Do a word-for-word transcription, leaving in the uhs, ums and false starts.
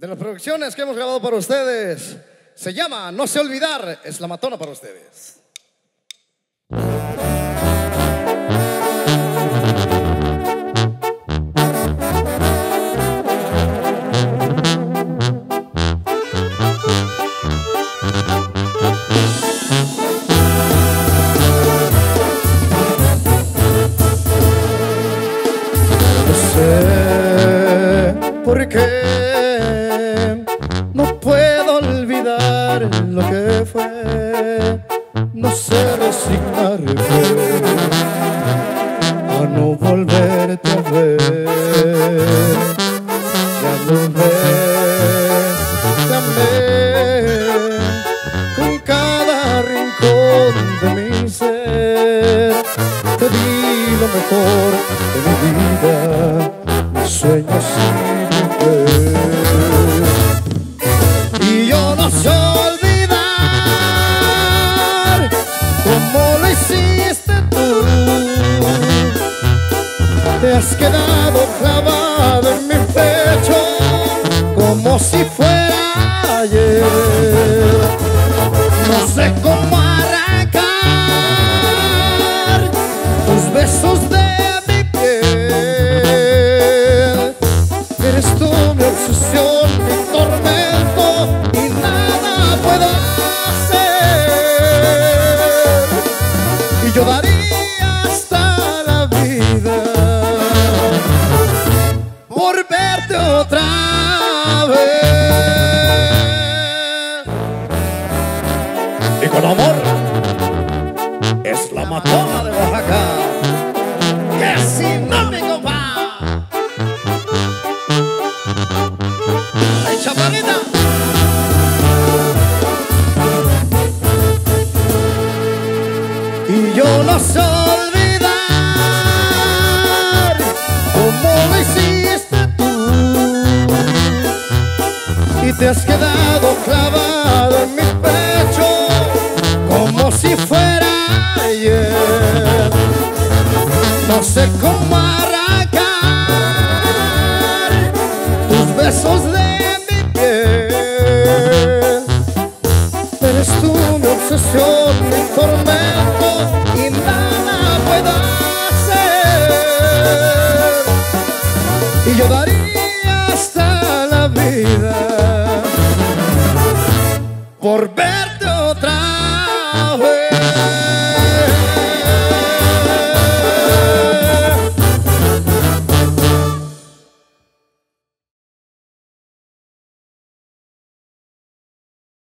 de las producciones que hemos grabado para ustedes. Se llama No sé olvidar, es La Matona para ustedes. ¿Por qué no puedo olvidar lo que fue? No sé resignarme a no volverte a ver. Ya no ves, te amé con cada rincón de mi ser. Te di lo mejor de mi vida, mis sueños y mi fe. Y yo no sé olvidar cómo lo hiciste tú. Te has quedado clavado en mi pecho como si fuera ayer. No sé cómo arrancar tus besos de mi piel. Eres tú mi obsesión, mi tormento, y nada puedo hacer. Y yo daría hasta la vida por verte otra vez. Y con amor es La Matona de Oaxaca. Que si no, mi compa. ¡Ay, chaparrita! Y yo no sé olvidar cómo lo hiciste tú. Y te has quedado clavado en mi pecho como si fuera ayer. No sé cómo